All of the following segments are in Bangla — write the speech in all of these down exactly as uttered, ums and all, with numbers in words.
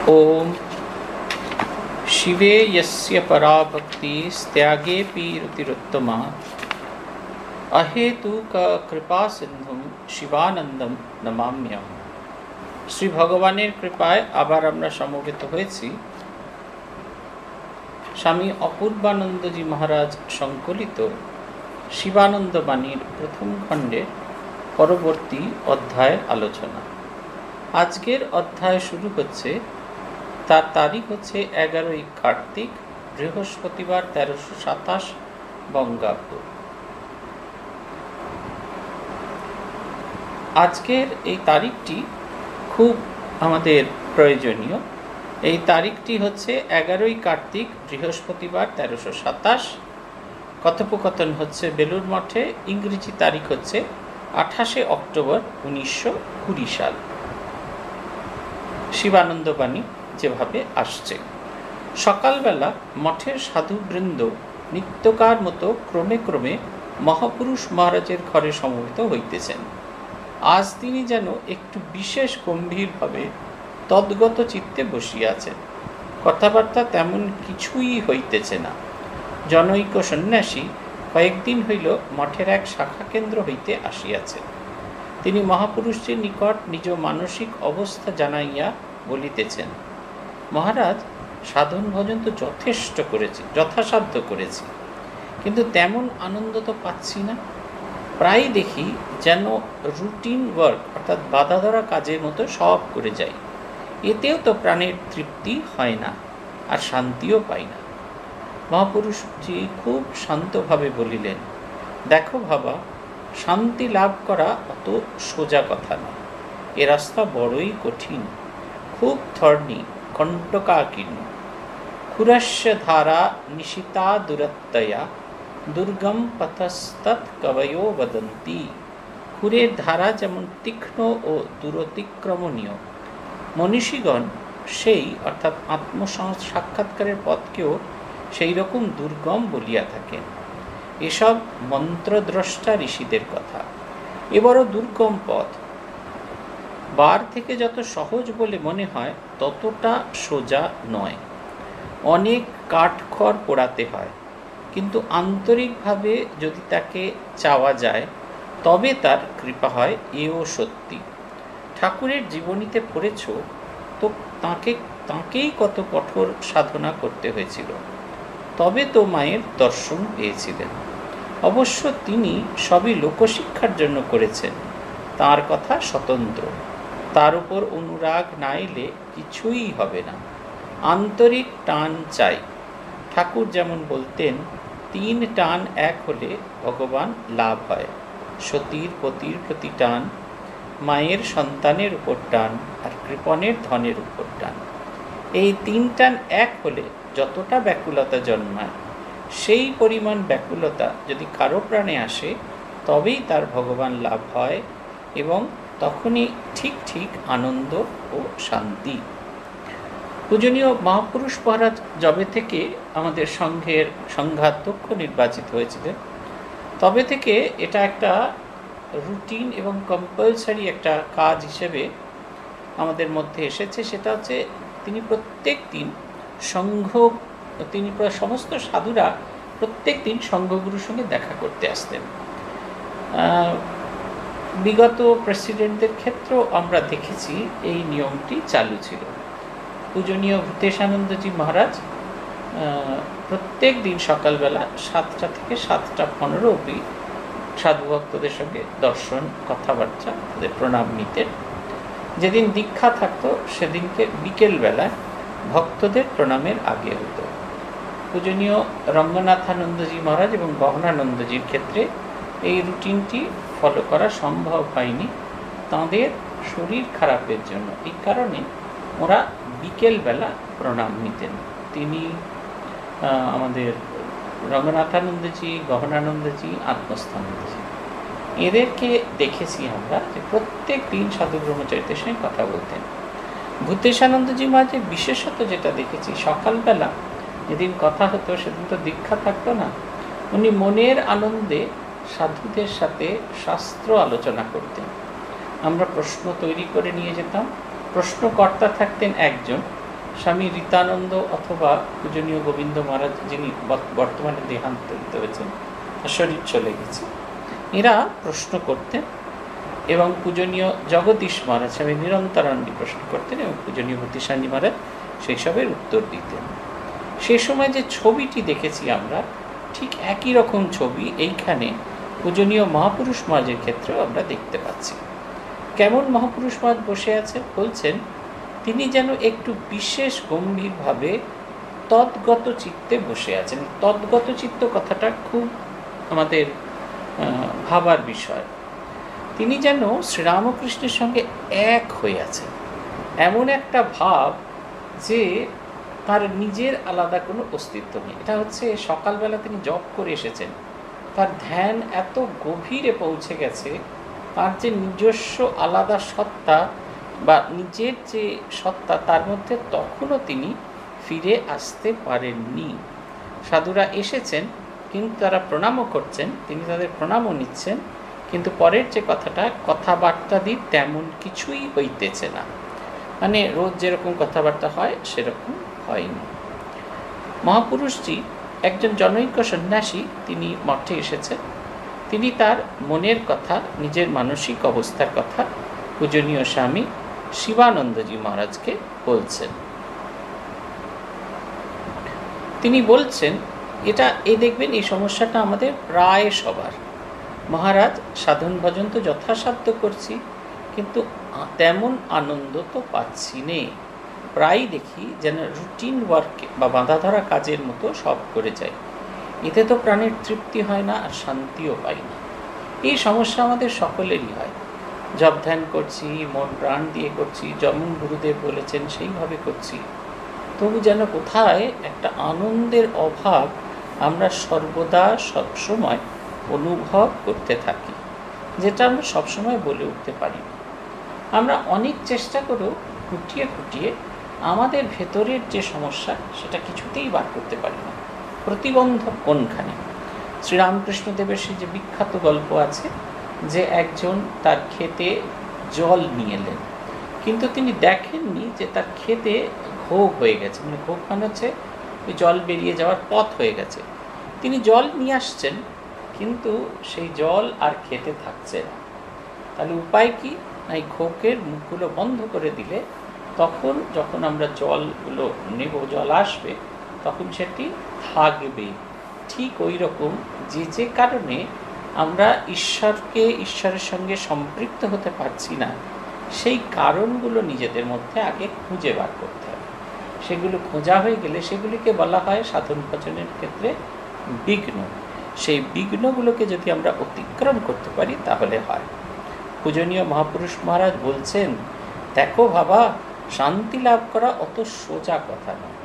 ओम शिवे यस्य परा भक्ति त्यागे पीरुतिरुत्तमा अहेतुक कृपा सिंधुम शिवानंदम नमाम्यहम। श्री भगवानेर कृपाय आबार आमरा समवेत हয়েছি स्वामी अपूर्वानंदजी महाराज संकलित शिवानंद बाणीर प्रथम खंडेर परवर्ती अध्याय आलोचना। आजकेर अध्याय शुरू होच्छे तार तारीख होच्छे एगारोई कार्तिक बृहस्पतिवार तेरोशो सत्ताईश बंगाब्द। आजकेर এই তারিখটি খুব আমাদের প্রয়োজনীয়। এই তারিখটি হচ্ছে এগারোই কার্তিক বৃহস্পতিবার তেরোশো সাতাশ। কথোপকথন হচ্ছে বেলুড় মঠে। ইংরেজি তারিখ হচ্ছে আঠাশে অক্টোবর উনিশশো কুড়ি সাল। শিবানন্দ বাণী যেভাবে আসছে, সকালবেলা মঠের সাধুবৃন্দ নিত্যকার মতো ক্রমে ক্রমে মহাপুরুষ মহারাজের ঘরে সমবেত হইতেছেন। আজ তিনি যেন একটু বিশেষ গম্ভীরভাবে তদ্গত চিত্তে বসিয়াছেন। কথাবার্তা তেমন কিছুই হইতেছে না। জনৈক সন্ন্যাসী কয়েকদিন হইল মঠের এক শাখা কেন্দ্র হইতে আসিয়াছেন। তিনি মহাপুরুষের নিকট নিজ মানসিক অবস্থা জানাইয়া বলিতেছেন, মহারাজ, সাধন ভজন তো যথেষ্ট করেছি, যথাসাধ্য করেছি, কিন্তু তেমন আনন্দ তো পাচ্ছি না। প্রায় দেখি যেন রুটিন ওয়ার্ক অর্থাৎ বাধা ধরা কাজের মতো সব করে যাই। এতেও তো প্রাণের তৃপ্তি হয় না, আর শান্তিও পাই না। মহাপুরুষজি খুব শান্তভাবে বলিলেন, দেখো বাবা, শান্তি লাভ করা অত সোজা কথা নয়। এ রাস্তা বড়ই কঠিন, খুব থর্নি, কণ্টকাকীর্ণ। ক্ষুরস্য ধারা নিশিতা দুরত্যয়া দুর্গম পথস্তৎ কবয়ো বদন্তি। ক্ষুরের ধারা যেমন তীক্ষ্ণ ও দূরতিক্রমণীয়, মনীষীগণ সেই অর্থাৎ আত্মসাক্ষাৎকারের পথকেও সেই রকম দুর্গম বলিয়া থাকেন। এসব মন্ত্রদ্রষ্টা ঋষিদের কথা। এ বড় দুর্গম পথ। বার থেকে যত সহজ বলে মনে হয় ততটা সোজা নয়। অনেক কাঠখড় পোড়াতে হয়, কিন্তু আন্তরিকভাবে যদি তাকে চাওয়া যায় তবে তার কৃপা হয়, এও সত্যি। ঠাকুরের জীবনীতে পড়েছ তো তাঁকে তাঁকেই কত কঠোর সাধনা করতে হয়েছিল, তবে তো মায়ের দর্শন পেয়েছিলেন। অবশ্য তিনি সবই লোকশিক্ষার জন্য করেছেন, তার কথা স্বতন্ত্র। তার উপর অনুরাগ না এলে কিছুই হবে না। আন্তরিক টান চাই। ঠাকুর যেমন বলতেন, তিন টান এক হলে ভগবান লাভ হয়। সতীর পতির প্রতি টান, মায়ের সন্তানের উপর টান, আর কৃপণের ধনের উপর টান। এই তিন টান এক হলে যতটা ব্যাকুলতা জন্মায়, সেই পরিমাণ ব্যাকুলতা যদি কারো প্রাণে আসে তবেই তার ভগবান লাভ হয়, এবং তখনই ঠিক ঠিক আনন্দ ও শান্তি। পূজনীয় মহাপুরুষ মহারাজ যবে থেকে আমাদের সংঘের সংঘাধ্যক্ষ নির্বাচিত হয়েছিলেন, তবে থেকে এটা একটা রুটিন এবং কম্পালসারি একটা কাজ হিসেবে আমাদের মধ্যে এসেছে। সেটা হচ্ছে তিনি প্রত্যেক দিন সংঘ তিনি সমস্ত সাধুরা প্রত্যেক দিন সংঘগুরুর সঙ্গে দেখা করতে আসতেন। বিগত প্রেসিডেন্টদের ক্ষেত্রেও আমরা দেখেছি এই নিয়মটি চালু ছিল। পূজনীয় ভূতেশানন্দজি মহারাজ প্রত্যেক দিন সকালবেলা সাতটা থেকে সাতটা পনেরো অবধি সাধু ভক্তদের সঙ্গে দর্শন, কথাবার্তা, তাদের প্রণাম নিতেন। যেদিন দীক্ষা থাকতো সেদিনকে বিকেলবেলায় ভক্তদের প্রণামের আগে হতো। পূজনীয় রঙ্গনাথানন্দজি মহারাজ এবং গহনানন্দজির ক্ষেত্রে এই রুটিনটি ফলো করা সম্ভব হয়নি তাঁদের শরীর খারাপের জন্য। এই কারণে ওরা বিকেলবেলা প্রণাম নিতেন। তিনি আমাদের রঙ্গনাথানন্দজি, গহনানন্দজি, আত্মস্থানন্দজি, এদেরকে দেখেছি আমরা যে প্রত্যেক দিন সাধু ব্রহ্মচারীদের সঙ্গে কথা বলতেন। ভূতেশানন্দজি মহারাজের বিশেষত যেটা দেখেছি, সকালবেলা যেদিন কথা হতো সেদিন তো দীক্ষা থাকতো না, উনি মনের আনন্দে সাধুদের সাথে শাস্ত্র আলোচনা করতেন। আমরা প্রশ্ন তৈরি করে নিয়ে যেতাম, প্রশ্নকর্তা থাকতেন একজন, স্বামী রীতানন্দ অথবা পূজনীয় গোবিন্দ মহারাজ, যিনি বর্তমানে দেহান্তরিত হয়েছেন, শরীর চলে গেছে, এরা প্রশ্ন করতেন এবং পূজনীয় জগদীশ মহারাজ স্বামী নিরন্তরানন্দ প্রশ্ন করতেন এবং পূজনীয় ভূতিসানী মহারাজ সেই সবের উত্তর দিতেন। সে সময় যে ছবিটি দেখেছি আমরা, ঠিক একই রকম ছবি এইখানে পূজনীয় মহাপুরুষ মহারাজের ক্ষেত্রেও আমরা দেখতে পাচ্ছি। কেমন মহাপুরুষ মহারাজ বসে আছেন? বলছেন তিনি যেন একটু বিশেষ গম্ভীরভাবে তদ্গত চিত্তে বসে আছেন। তদ্গত চিত্ত কথাটা খুব আমাদের ভাবার বিষয়। তিনি যেন শ্রীরামকৃষ্ণের সঙ্গে এক হয়ে আছেন, এমন একটা ভাব যে তার নিজের আলাদা কোনো অস্তিত্ব নেই। এটা হচ্ছে সকালবেলা তিনি জপ করে এসেছেন, তার ধ্যান এত গভীরে পৌঁছে গেছে, তার যে নিজস্ব আলাদা সত্তা বা নিজের যে সত্তা, তার মধ্যে তখনও তিনি ফিরে আসতে পারেননি। সাধুরা এসেছেন, কিন্তু তারা প্রণামও করছেন, তিনি তাদের প্রণামও নিচ্ছেন, কিন্তু পরের যে কথাটা, কথাবার্তা দিয়ে তেমন কিছুই হইতেছে না, মানে রোজ যেরকম কথাবার্তা হয় সেরকম হয়নি। মহাপুরুষজি একজন জনৈক সন্ন্যাসী, তিনি মঠে এসেছেন। তিনি তার মনের কথা, নিজের মানসিক অবস্থার কথা পূজনীয় স্বামী শিবানন্দজি মহারাজকে বলছেন। তিনি বলছেন, এটা এ দেখবেন এই সমস্যাটা আমাদের প্রায় সবার। মহারাজ, সাধন ভজন তো যথাসাধ্য করছি, কিন্তু তেমন আনন্দ তো পাচ্ছি নে। প্রায় দেখি যেন রুটিন ওয়ার্ক বা বাঁধা ধরা কাজের মতো সব করে যাই, এতে তো প্রাণের তৃপ্তি হয় না আর শান্তিও পাই না। এই সমস্যা আমাদের সকলেরই হয়। জপ ধ্যান করছি, মন প্রাণ দিয়ে করছি, যেমন গুরুদেব বলেছেন সেইভাবে করছি, তবু যেন কোথায় একটা আনন্দের অভাব আমরা সর্বদা সবসময় অনুভব করতে থাকি, যেটা আমরা সবসময় বলে উঠতে পারি না। আমরা অনেক চেষ্টা করেও খুঁটিয়ে খুঁটিয়ে আমাদের ভেতরের যে সমস্যা সেটা কিছুতেই বার করতে পারি না। প্রতিবন্ধক কোনখানে? শ্রীরামকৃষ্ণদেবের সেই যে বিখ্যাত গল্প আছে যে একজন তার ক্ষেতে জল নিয়ে এলেন, কিন্তু তিনি দেখেননি যে তার ক্ষেতে ঘোগ হয়ে গেছে, মানে ঘোগ মানে হচ্ছে ওই জল বেরিয়ে যাওয়ার পথ হয়ে গেছে। তিনি জল নিয়ে আসছেন, কিন্তু সেই জল আর খেতে থাকছে না। তাহলে উপায় কি? না, এই ঘোকের মুখগুলো বন্ধ করে দিলে তখন যখন আমরা জলগুলো নেব, জল আসবে, তখন সেটি থাকবে। ঠিক ওই রকম যে যে কারণে আমরা ঈশ্বরকে, ঈশ্বরের সঙ্গে সম্পৃক্ত হতে পারছি না, সেই কারণগুলো নিজেদের মধ্যে আগে খুঁজে বার করতে হবে। সেগুলো খোঁজা হয়ে গেলে সেগুলিকে বলা হয় সাধন ভজনের ক্ষেত্রে বিঘ্ন। সেই বিঘ্নগুলোকে যদি আমরা অতিক্রম করতে পারি তাহলে হয়। পূজনীয় মহাপুরুষ মহারাজ বলছেন, দেখো বাবা, শান্তি লাভ করা অত সোজা কথা নয়।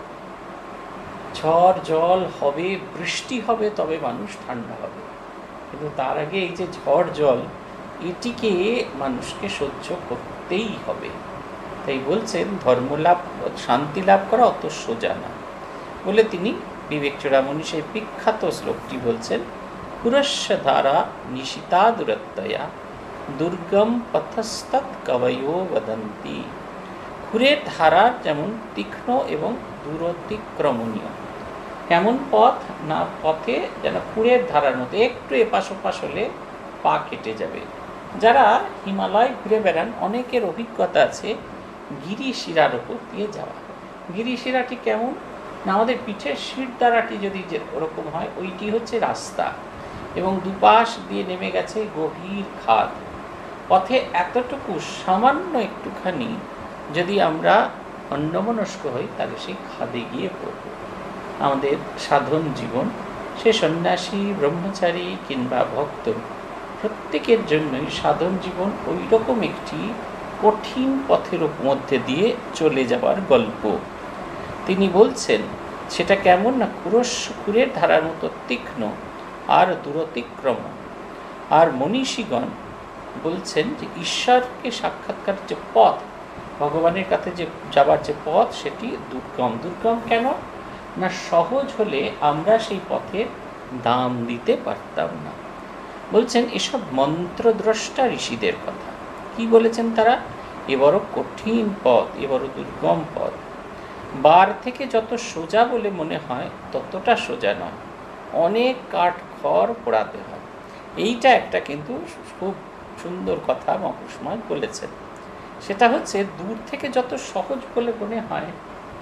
ঝড় জল হবে, বৃষ্টি হবে, তবে মানুষ ঠান্ডা হবে, কিন্তু তার আগে এই যে ঝড় জল, এটিকে মানুষকে সহ্য করতেই হবে। তাই বলছেন ধর্মলাভ, শান্তি লাভ করা অত সোজা না বলে তিনি বিবেক চূড়ামণি সেই বিখ্যাত শ্লোকটি বলছেন, পুরস্য ধারা নিশিতা দুরত্তয়া দুর্গম পথস্তৎ কবয়ো বদন্তি। খুরের ধারার যেমন তীক্ষ্ণ এবং দূরতিক্রমণীয়। কেমন পথ? না, পথে যেন খুরের ধারার মতো, একটু এপাশ ওপাশ হলে পা কেটে যাবে। যারা হিমালয় ঘুরে বেড়ান, অনেকের অভিজ্ঞতা আছে গিরিশিরার ওপর দিয়ে যাওয়া। গিরিশিরাটি কেমন? না, আমাদের পিঠের শিরদাঁড়াটি যদি যে ওরকম হয়, ওইটি হচ্ছে রাস্তা, এবং দুপাশ দিয়ে নেমে গেছে গভীর খাদ। পথে এতটুকু সামান্য একটুখানি যদি আমরা অন্যমনস্ক হই, তাহলে সেই খাদে গিয়ে পড়ব। আমাদের সাধন জীবন, সে সন্ন্যাসী, ব্রহ্মচারী কিংবা ভক্ত, প্রত্যেকের জন্যই সাধন জীবন ওই রকম একটি কঠিন পথের মধ্যে দিয়ে চলে যাওয়ার গল্প। তিনি বলছেন সেটা কেমন? না, কুরস কুরের ধারার মতো তীক্ষ্ণ আর দূরতিক্রম। আর মনীষীগণ বলছেন যে ঈশ্বরকে সাক্ষাৎকার যে পথ, ভগবানের কাছে যে যাবার যে পথ, সেটি দুর্গম। দুর্গম কেন? না, সহজ হলে আমরা সেই পথে দাম দিতে পারতাম না। বলছেন এসব মন্ত্রদ্রষ্টা ঋষিদের কথা। কি বলেছেন তারা? এ বড় কঠিন পথ, এ বড় দুর্গম পথ। বার থেকে যত সোজা বলে মনে হয় ততটা সোজা নয়, অনেক কাঠ খড় পোড়াতে হয়। এইটা একটা কিন্তু খুব সুন্দর কথা মহাপুরুষ মহারাজ বলেছেন। সেটা হচ্ছে দূর থেকে যত সহজ বলে মনে হয়,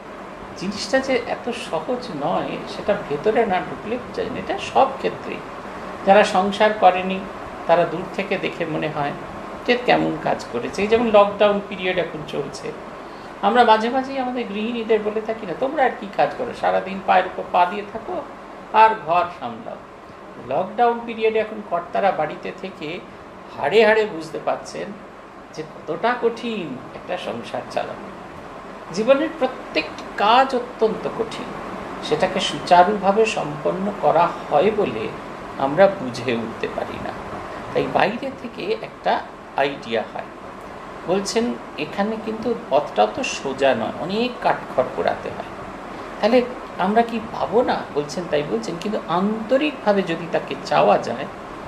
জিনিসটা যে এত সহজ নয় সেটা ভেতরে না ঢুকলে বোঝা না। এটা সব ক্ষেত্রেই যারা সংসার করেনি তারা দূর থেকে দেখে মনে হয় যে কেমন কাজ করেছে। এই যেমন লকডাউন পিরিয়ড এখন চলছে, আমরা মাঝে মাঝেই আমাদের গৃহিণীদের বলে থাকি না, তোমরা আর কি কাজ করো, সারাদিন পায়ের উপর পা দিয়ে থাকো আর ঘর সামলাও। লকডাউন পিরিয়ডে এখন কর্তারা বাড়িতে থেকে হাড়ে হাড়ে বুঝতে পারছেন যে কতটা কঠিন একটা সংসার চালানো। জীবনের প্রত্যেকটি কাজ অত্যন্ত কঠিন, সেটাকে সুচারুভাবে সম্পন্ন করা হয় বলে আমরা বুঝে উঠতে পারি না। তাই বাইরে থেকে একটা আইডিয়া হয়। বলছেন এখানে কিন্তু পথটা তো সোজা নয়, অনেক কাঠখড় পোড়াতে হয়। তাহলে আমরা কি পাবো না? বলছেন তাই বলছেন, কিন্তু আন্তরিকভাবে যদি তাকে চাওয়া যায়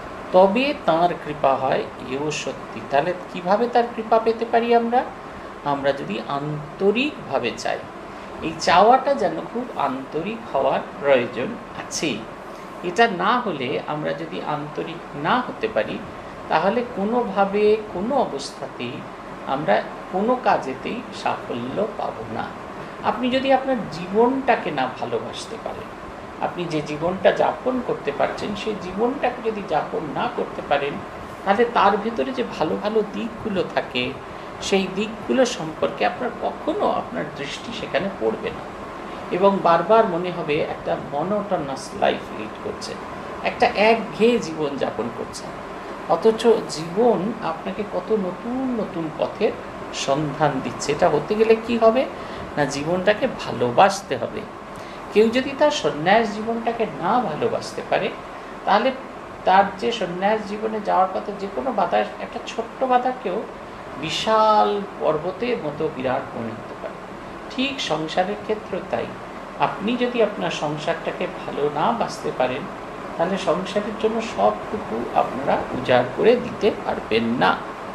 তবে তাঁর কৃপা হয়, এও সত্যি। তাহলে কিভাবে তার কৃপা পেতে পারি আমরা? আমরা যদি আন্তরিকভাবে চাই। এই চাওয়াটা যেন খুব আন্তরিক হওয়ার প্রয়োজন আছে। এটা না হলে, আমরা যদি আন্তরিক না হতে পারি, তাহলে কোনোভাবে কোনো অবস্থাতেই আমরা কোনো কাজেতেই সাফল্য পাব না। আপনি যদি আপনার জীবনটাকে না ভালোবাসতে পারেন, আপনি যে জীবনটা যাপন করতে পারছেন সেই জীবনটাকে যদি যাপন না করতে পারেন, তাহলে তার ভিতরে যে ভালো ভালো দিকগুলো থাকে সেই দিকগুলো সম্পর্কে আপনার কখনো আপনার দৃষ্টি সেখানে পড়বে না, এবং বারবার মনে হবে একটা মনোটোনাস লাইফ লিড করছে, একটা একঘেয়ে জীবন যাপন করছেন। অথচ জীবন আপনাকে কত নতুন নতুন পথের সন্ধান দিচ্ছে। এটা হতে গেলে কি হবে না, জীবনটাকে ভালোবাসতে হবে। কেউ যদি তার সন্ন্যাস জীবনটাকে না ভালোবাসতে পারে, তাহলে তার যে সন্ন্যাস জীবনে যাওয়ার কথা যে কোনো বাধা, একটা ছোট্ট বাধাকেও বিশাল পর্বতের মতো বিরাট মনে হতে পারে। ঠিক সংসারের ক্ষেত্রে তাই। আপনি যদি আপনার সংসারটাকে ভালো না বাসতে পারেন, তাহলে সংসারের জন্য সবটুকু আপনারা উজাড় করে দিতে পারবেন না।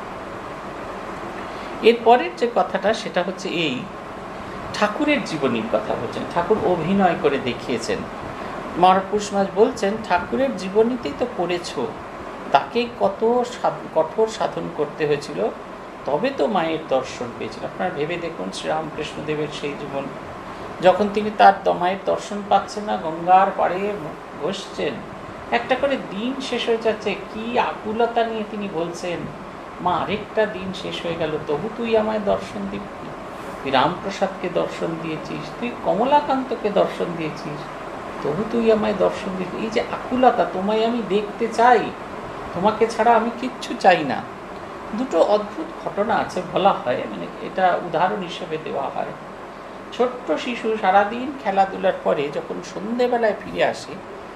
এরপরের যে কথাটা সেটা হচ্ছে এই, ঠাকুরের জীবনীর কথা বলছেন। ঠাকুর অভিনয় করে দেখিয়েছেন। মহাপুরুষ মহারাজ বলছেন, ঠাকুরের জীবনীতেই তো পড়েছ, তাকে কত কঠোর সাধন করতে হয়েছিল, তবে তো মায়ের দর্শন পেয়েছিল। আপনারা ভেবে দেখুন, শ্রীরামকৃষ্ণদেবের সেই জীবন, যখন তিনি তার মায়ের দর্শন পাচ্ছেন না, গঙ্গার পাড়ে বসছেন, একটা করে দিন শেষ হয়ে যাচ্ছে, কি আকুলতা নিয়ে তিনি বলছেন, মা আরেকটা দিন শেষ হয়ে গেল, তবু তুই আমায় দর্শন দিবি। তুই রামপ্রসাদকে দর্শন দিয়েছিস, তুই কমলাকান্তকে দর্শন দিয়েছিস, তবু তুই আমায় দর্শন দিবি। এই যে আকুলতা, তোমায় আমি দেখতে চাই, তোমাকে ছাড়া আমি কিচ্ছু চাই না। দুটো অদ্ভুত ঘটনা আছে, বলা হয়, মানে এটা উদাহরণ হিসেবে দেওয়া হয়। ছোট্ট শিশু সারাদিন খেলাধুলার পরে যখন সন্ধেবেলায় ফিরে আসে,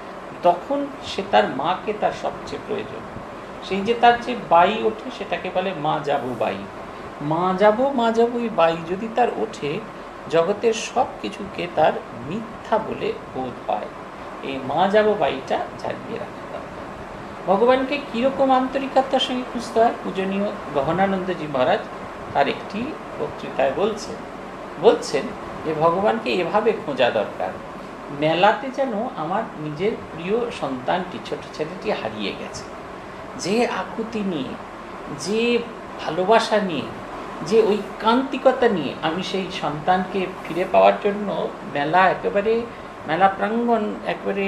তখন সে তার মাকে তার সবচেয়ে প্রয়োজন। সেই যে তার যে বাই ওঠে সেটাকে বলে মা যাবো বাই। মা যাবো মা যাবো এই বাই যদি তার ওঠে, জগতের সব কিছুকে তার মিথ্যা বলে বোধ হয়। এই মা যাবো বাইটা জানিয়ে রাখা দরকার। ভগবানকে কীরকম আন্তরিকতার সঙ্গে খুঁজতে হয়, পূজনীয় গহনানন্দজি মহারাজ তার একটি বক্তৃতায় বলছেন বলছেন যে ভগবানকে এভাবে খোঁজা দরকার, মেলাতে যেন আমার নিজের প্রিয় সন্তানটি, ছোট ছেলেটি হারিয়ে গেছে, যে আকুতি নিয়ে, যে ভালোবাসা নিয়ে, যে ওই কান্তিকতা নিয়ে আমি সেই সন্তানকে ফিরে পাওয়ার জন্য মেলা একেবারে মেলা প্রাঙ্গণ একেবারে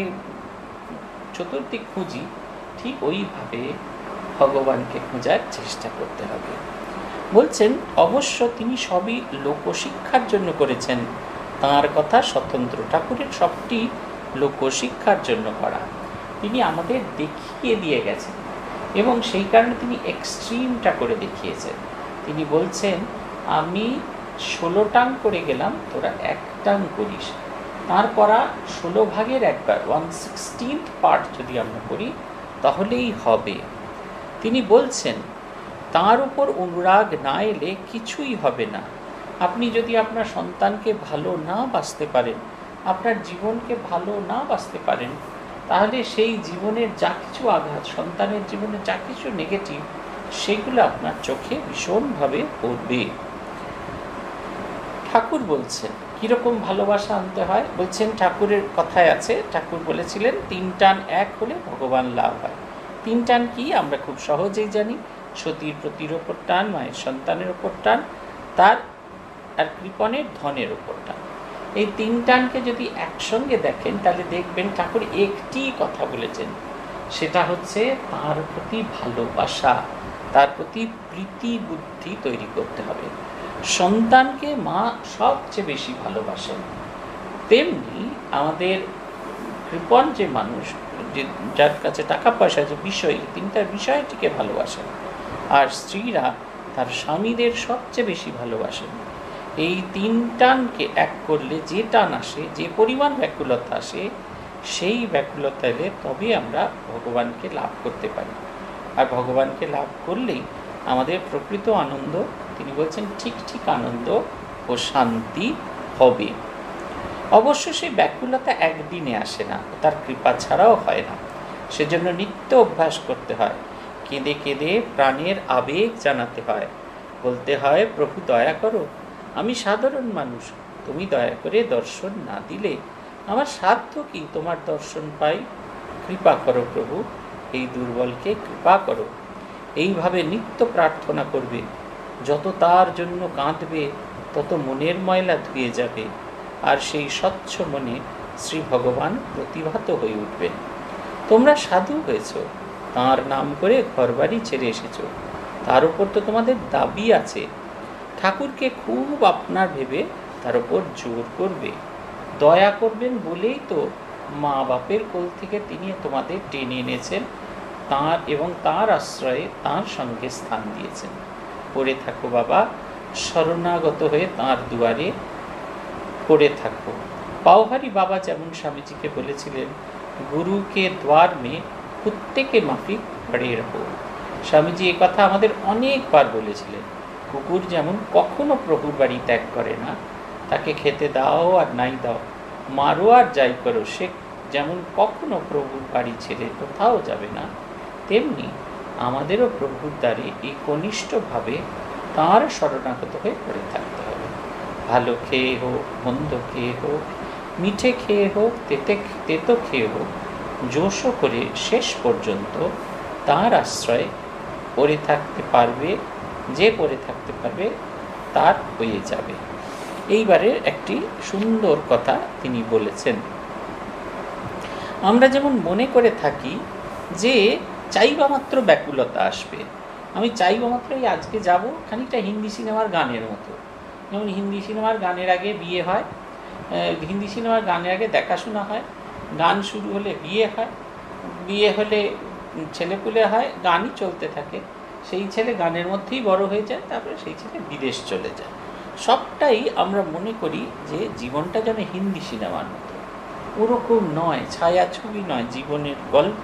চতুর্দিক খুঁজি, ঠিক ওইভাবে ভগবানকে খোঁজার চেষ্টা করতে হবে। বলছেন অবশ্য তিনি সবই লোকশিক্ষার জন্য করেছেন, তাঁর কথা স্বতন্ত্র। ঠাকুরের সবটি লোকশিক্ষার জন্য করা, তিনি আমাদের দেখিয়ে দিয়ে গেছেন, এবং সেই কারণে তিনি এক্সট্রিমটা করে দেখিয়েছেন। তিনি বলছেন, আমি ষোলো টাং করে গেলাম, তোরা এক টাং করিস। তাঁর করা ষোলো ভাগের একবার, ওয়ান সিক্সটিন্থ পার্ট যদি আমরা করি তাহলেই হবে। তিনি বলছেন, তাঁর উপর অনুরাগ না এলে কিছুই হবে না। আপনি যদি আপনার সন্তানকে ভালো না বাসতে পারেন, আপনার জীবনকে ভালো না বাসতে পারেন, তাহলে সেই জীবনের যা কিছু আঘাত, সন্তানের জীবনে যা কিছু নেগেটিভ, সেগুলো আপনার চোখে ভীষণভাবে পড়বে। ঠাকুর বলছেন কীরকম ভালোবাসা আনতে হয় বলছেন, ঠাকুরের কথায় আছে, ঠাকুর বলেছিলেন তিন টান এক হলে ভগবান লাভ হয়। তিন টান কি আমরা খুব সহজেই জানি, সতীর প্রতির ওপর টান, মায়ের সন্তানের ওপর টান, তার আর কৃপণের ধনের ওপর টান। এই তিন টানকে যদি একসঙ্গে দেখেন তাহলে দেখবেন ঠাকুর একটি কথা বলেছেন, সেটা হচ্ছে তার প্রতি ভালোবাসা, তার প্রতি প্রীতি বুদ্ধি তৈরি করতে হবে। সন্তানকে মা সবচেয়ে বেশি ভালোবাসেন, তেমনি আমাদের কৃপণ যে মানুষ, যে যার কাছে টাকা পয়সা যে বিষয়, তিনটা বিষয়টিকে ভালোবাসেন। আর স্ত্রীরা তার স্বামীদের সবচেয়ে বেশি ভালোবাসেন। এই তিন টানকে এক করলে যে টান আসে, যে পরিমাণ ব্যাকুলতা আসে, সেই ব্যাকুলতা এলে তবে আমরা ভগবানকে লাভ করতে পারি। আর ভগবানকে লাভ করলেই আমাদের প্রকৃত আনন্দ, তিনি বলছেন ঠিক ঠিক আনন্দ ও শান্তি হবে। অবশ্য সেই ব্যাকুলতা একদিনে আসে না, তার কৃপা ছাড়াও হয় না। সেজন্য নিত্য অভ্যাস করতে হয়, কেঁদে কেঁদে প্রাণের আবেগ জানাতে হয়, বলতে হয় প্রভু দয়া করো, আমি সাধারণ মানুষ, তুমি দয়া করে দর্শন না দিলে আমার সাধ্য কি তোমার দর্শন পাই, কৃপা করো প্রভু, এই দুর্বলকে কৃপা করো। এইভাবে নিত্য প্রার্থনা করবে, যত তার জন্য কাঁদবে তত মনের ময়লা ধুয়ে যাবে, আর সেই স্বচ্ছ মনে শ্রী ভগবান প্রতিভাত হয়ে উঠবেন। তোমরা সাধু হয়েছ, তাঁর নাম করে ঘরবাড়ি ছেড়ে এসেছ, তার উপর তো তোমাদের দাবি আছে। ঠাকুরকে খুব আপনার ভেবে তার উপর জোর করবে, দয়া করবেন বলেই তো মা বাপের কোল থেকে তিনি তোমাদের টেনে এনেছেন, তাঁর এবং তাঁর আশ্রয়ে তাঁর সঙ্গে স্থান দিয়েছেন। পড়ে থাকো বাবা, শরণাগত হয়ে তাঁর দুয়ারে পড়ে থাকো। পাওহারি বাবা যেমন স্বামীজিকে বলেছিলেন, গুরুকে দ্বার মে কুত্তে কে মাফিক পড়ে রাখো। স্বামীজি এ কথা আমাদের অনেকবার বলেছিলেন। কুকুর যেমন কখনো প্রভুর বাড়ি ত্যাগ করে না, তাকে খেতে দাও আর নাই দাও, মারো আর যাই করো, সে যেমন কখনো প্রভুর বাড়ি ছেড়ে কোথাও যাবে না, তেমনি আমাদেরও প্রভুর দ্বারে এই কনিষ্ঠভাবে তাঁর শরণাগত হয়ে পড়ে থাকতে হবে। ভালো খেয়ে হোক, মন্দ খেয়ে হোক, মিঠে খেয়ে হোক, তেতে তেতো খেয়ে হোক, জোশো করে শেষ পর্যন্ত তাঁর আশ্রয়ে পড়ে থাকতে পারবে, যে পড়ে থাকতে পারবে তার হয়ে যাবে। এইবারের একটি সুন্দর কথা তিনি বলেছেন। আমরা যেমন মনে করে থাকি যে চাইবা মাত্র ব্যাকুলতা আসবে, আমি চাইবা মাত্র এই আজকে যাব, খানিকটা হিন্দি সিনেমার গানের মতো। যেমন হিন্দি সিনেমার গানের আগে বিয়ে হয়, হিন্দি সিনেমার গানের আগে দেখাশোনা হয়, গান শুরু হলে বিয়ে হয়, বিয়ে হলে ছেলেপুলে হয়, গানই চলতে থাকে, সেই ছেলে গানের মধ্যেই বড় হয়ে যায়, তারপরে সেই ছেলে বিদেশ চলে যায়। সবটাই আমরা মনে করি যে জীবনটা যেন হিন্দি সিনেমার মতো। ওরকম নয়, ছায়া ছবি নয়, জীবনের গল্প।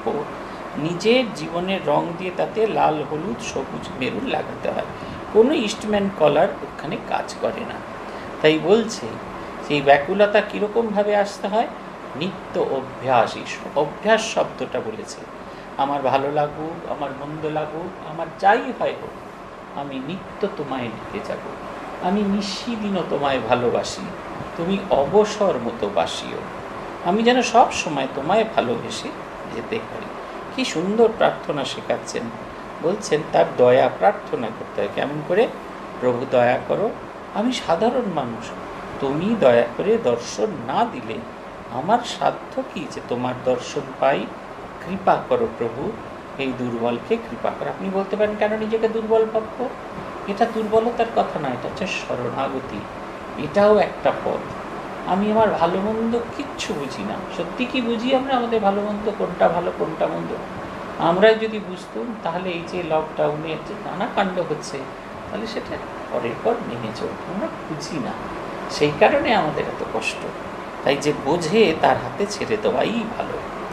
নিজের জীবনের রং দিয়ে তাতে লাল, হলুদ, সবুজ, মেরুন লাগাতে হয়। কোনো ইস্টম্যান কলার ওখানে কাজ করে না। তাই বলছে সেই ব্যাকুলতা কীরকমভাবে আসতে হয়, নিত্য অভ্যাস। এই অভ্যাস শব্দটা বলেছে, আমার ভালো লাগুক, আমার মন্দ লাগুক, আমার যাই হয় হোক, আমি নিত্য তোমায় ডেকে যাব, আমি নিশিদিনও তোমায় ভালোবাসি, তুমি অবসর মতো বাসিও, আমি যেন সব সময় তোমায় ভালোবেসে যেতে পারি। কি সুন্দর প্রার্থনা শেখাচ্ছেন। বলছেন তার দয়া প্রার্থনা করতে হয়। কেমন করে? প্রভু দয়া করো, আমি সাধারণ মানুষ, তুমি দয়া করে দর্শন না দিলে আমার সাধ্য কি যে তোমার দর্শন পাই, কৃপা করো প্রভু, এই দুর্বলকে কৃপা করো। আপনি বলতে পারেন কেন নিজেকে দুর্বল ভাববো? এটা দুর্বলতার কথা না, এটা হচ্ছে শরণাগতি। এটাও একটা পথ। আমি আমার ভালো মন্দ কিচ্ছু বুঝি না। সত্যি কি বুঝি আমরা আমাদের ভালো মন্দ, কোনটা ভালো কোনটা মন্দ? আমরা যদি বুঝতাম তাহলে এই যে লকডাউনে যে নানা কাণ্ড হচ্ছে, তাহলে সেটা পরের পর মেনে চলত। আমরা বুঝি না, সেই কারণে আমাদের এত কষ্ট। তাই যে বোঝে তার হাতে ছেড়ে দেওয়াই ভালো।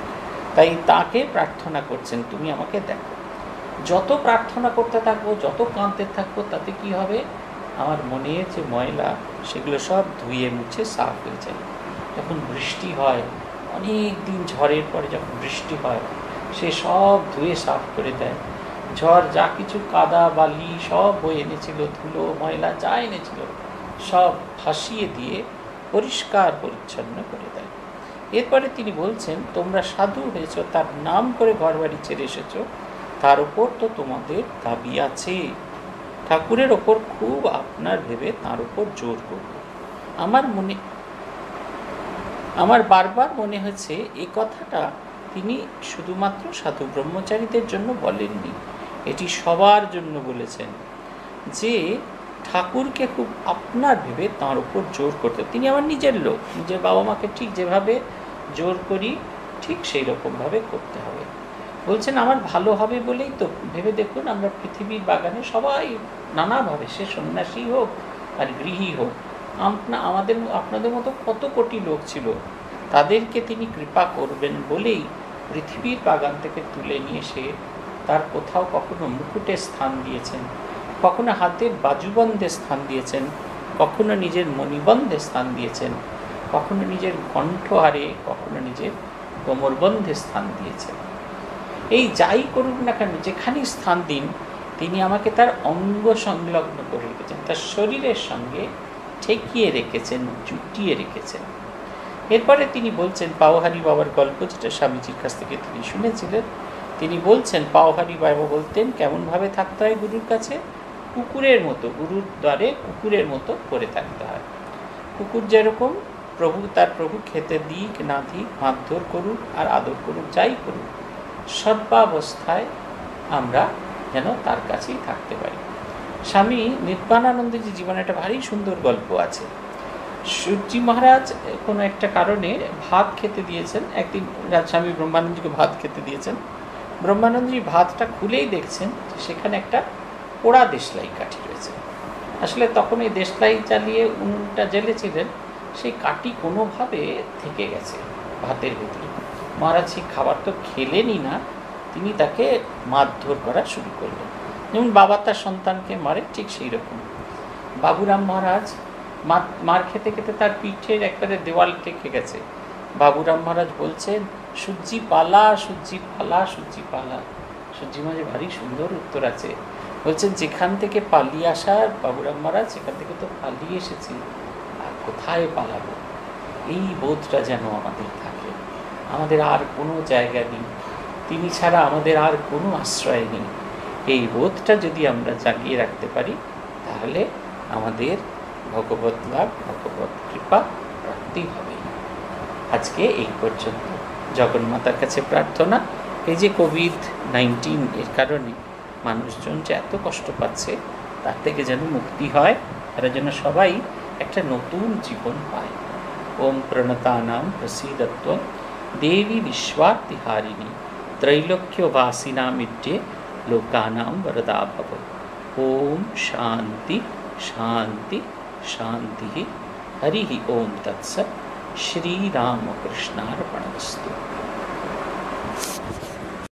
তাই তাকে প্রার্থনা করছেন, তুমি আমাকে দেখো। যত প্রার্থনা করতে থাকবো, যত কাঁদতে থাকবো, তাতে কি হবে? আমার মনের যে ময়লা সেগুলো সব ধুয়ে মুছে সাফ হয়ে যায়। যখন বৃষ্টি হয়, অনেক দিন ঝড়ের পরে যখন বৃষ্টি হয়, সে সব ধুয়ে সাফ করে দেয়। ঝড় যা কিছু কাদা বালি সব বয়ে এনেছিল, ধুলো ময়লা যা এনেছিল, সব ভাসিয়ে দিয়ে পরিষ্কার পরিচ্ছন্ন করে দেয়। এরপরে তিনি বলছেন, তোমরা সাধু হয়েছ, তার নাম করে ঘর বাড়ি ছেড়ে এসেছ, তার উপর তো তোমাদের দাবি আছে। ঠাকুরের ওপর খুব আপনার ভেবে তার উপর জোর করবে। আমার মনে আমার বারবার মনে হয়েছে এই কথাটা তিনি শুধুমাত্র সাধু ব্রহ্মচারীদের জন্য বলেননি, এটি সবার জন্য বলেছেন, যে ঠাকুরকে খুব আপনার ভেবে তাঁর উপর জোর করতে। তিনি আমার নিজের লোক, নিজের বাবা মাকে ঠিক যেভাবে জোর করি ঠিক সেই রকমভাবে করতে হবে। বলছেন আমার ভালো হবে বলেই তো, ভেবে দেখুন আমরা পৃথিবীর বাগানে সবাই নানাভাবে, সে সন্ন্যাসী হোক আর গৃহী হোক, আপনা আমাদের আপনাদের মতো কত কোটি লোক ছিল, তাদেরকে তিনি কৃপা করবেন বলেই পৃথিবীর বাগান থেকে তুলে নিয়ে এসে তার কোথাও কখনো মুকুটে স্থান দিয়েছেন, কখনো হাতের বাজুবন্ধে স্থান দিয়েছেন, কখনো নিজের মণিবন্ধে স্থান দিয়েছেন, কখনো নিজের কণ্ঠহারে, কখনো নিজের কোমরবন্ধে স্থান দিয়েছেন। এই যাই করুন না কেন, যেখানেই স্থান দিন, তিনি আমাকে তার অঙ্গ সংলগ্ন করে রেখেছেন, তার শরীরের সঙ্গে ঠেকিয়ে রেখেছেন, জুটিয়ে রেখেছেন। এরপরে তিনি বলছেন পাওহারি বাবার গল্প, যেটা স্বামীজির কাছ থেকে তিনি শুনেছিলেন। তিনি বলছেন পাওহারি বাবা বলতেন কেমনভাবে থাকতে হয় গুরুর কাছে, কুকুরের মতো, গুরুর দ্বারে কুকুরের মতো করে থাকতে হয়। কুকুর যেরকম প্রভু তার প্রভু খেতে দিক না দিক, মারধর করুক আর আদর করুক, যাই করুক, সর্বাবস্থায় আমরা যেন তার কাছেই থাকতে পারি। স্বামী নির্বাণানন্দজি জীবনে একটা ভারী সুন্দর গল্প আছে। সূর্যি মহারাজ কোনো একটা কারণে ভাত খেতে দিয়েছেন, একদিন স্বামী ব্রহ্মানন্দজিকে ভাত খেতে দিয়েছেন। ব্রহ্মানন্দজি ভাতটা খুলেই দেখছেন যে সেখানে একটা পোড়া দেশলাই কাঠি রয়েছে। আসলে তখন এই দেশলাই চালিয়ে উনুনটা জ্বেলেছিলেন, সেই কাঠি কোনোভাবে থেকে গেছে ভাতের ভিতরে। মহারাজ সেই খাবার তো খেলেনই না, তিনি তাকে মারধর করা শুরু করলেন, যেমন বাবা তার সন্তানকে মারে, ঠিক সেই রকম। বাবুরাম মহারাজ মার খেতে খেতে তার পিঠের একবারে দেওয়াল ঠেকে গেছে। বাবুরাম মহারাজ বলছেন সূর্যি পালা, সূর্যি পালা, সূর্যি পালা। সূর্যি মাঝে ভারী সুন্দর উত্তর আছে, বলছেন যেখান থেকে পালিয়ে আসার বাবুরাম মহারাজ, সেখান থেকে তো পালিয়ে এসেছি, আর কোথায় পালাবো। এই বোধটা যেন আমাদের থাকে, আমাদের আর কোনো জায়গা নেই, তিনি ছাড়া আমাদের আর কোনো আশ্রয় নেই। এই বোধটা যদি আমরা জাগিয়ে রাখতে পারি, তাহলে আমাদের ভগবত লাভ, ভগবত কৃপা প্রাপ্তি হবে। আজকে এই পর্যন্ত। জগন্মাতার কাছে প্রার্থনা, এই যে কোভিড নাইন্টিন এর কারণে মানুষজন যে এত কষ্ট পাচ্ছে, তার থেকে যেন মুক্তি হয়, তারা যেন সবাই একটা নতুন জীবন পায়। ওম প্রণতানাম প্রসীদত্বম দেবী বিশ্বার্তিহারিণী ত্রৈলোক্যবাসিনামিড্যে লোকানাম বরদা ভব। ওম শান্তি শান্তি শান্তি। হরি ওম তৎসৎ। শ্রীরামকৃষ্ণার্পণমস্তু।